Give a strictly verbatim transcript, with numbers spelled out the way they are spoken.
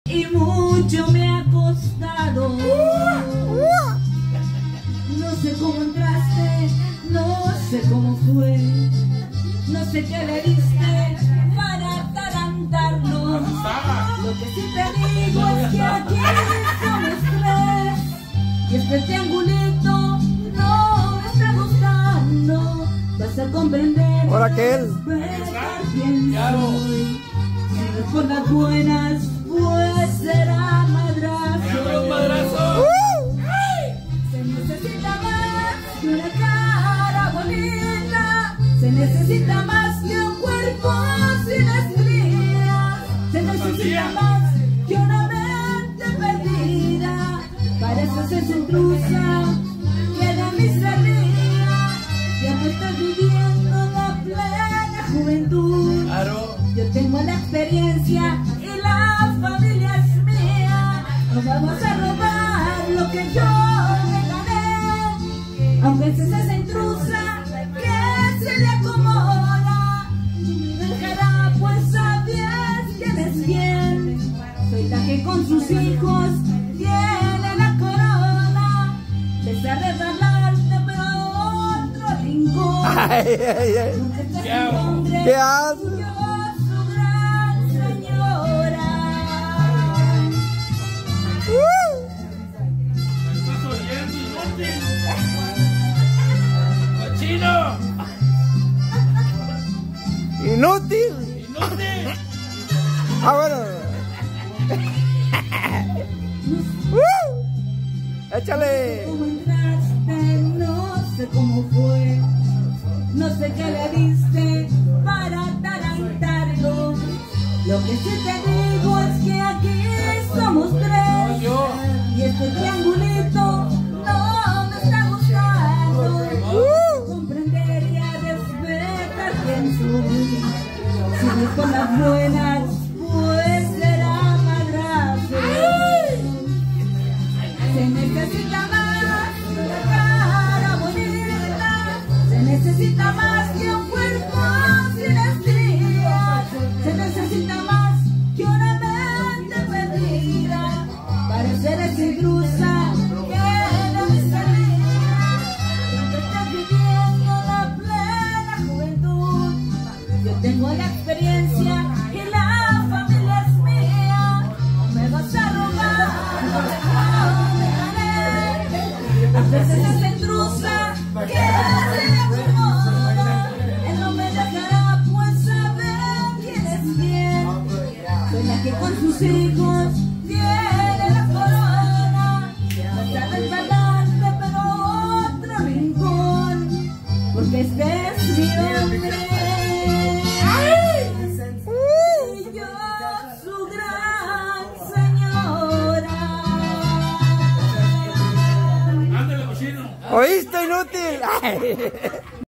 y mucho me ha costado. No sé cómo entraste, no sé cómo fue, no sé qué le diste para atarantarlo. Lo que sí te digo es que aquí somos tres y este triangulito no me está gustando. Vas a comprender. Ahora que él. ¿Quién soy? Si no es por las buenas, pues será madrazo. Se necesita más que una cara bonita, se necesita más que un cuerpo sin estrías, se necesita más que una mente perdida. Para eso se intrusa, queda miseria. Ya no estás viviendo la plena juventud. Claro. Yo tengo la experiencia y la familia es mía. No vamos a robar lo que yo me gané. Aunque se esa intrusa que se le acomoda, me dejará pues sabes quién es quién. Soy la que con sus hijos tiene la corona. Desearé regalarte pero a otro rincón. Ay, ay, ay. ¿Qué hago? ¿Qué haces? Yo, su gran señora. ¿Estás oyendo, inútil? ¡Cochino! Inútil. ¡Inútil! Ah, bueno. Uh, échale. ¿Cómo entraste? No sé cómo fue, no sé qué le diste para atarantarlo. Lo que sí te digo es que aquí somos tres y este triangulito no me está gustando. Comprender y a respetar quién soy. Si no es con las buenas, pues será madrazo. Se necesita más que una cara bonita, se necesita más que un cuerpo sin estrías, se necesita más que una mente perdida. Para ser esa intrusa que no me salía. Cuando estás viviendo la plena juventud, yo tengo la experiencia y la familia es mía. No me vas a robar lo que no me gané. A veces esa intrusa que se le acomoda, él no me dejará pues saber quién es quién. Soy la que con sus hijos tiene la corona. No está resbalante pero otro rincón, porque este es mi hombre. Y yo su gran señora. ¡Ándale, cochino! ¿Oíste, inútil? Ay.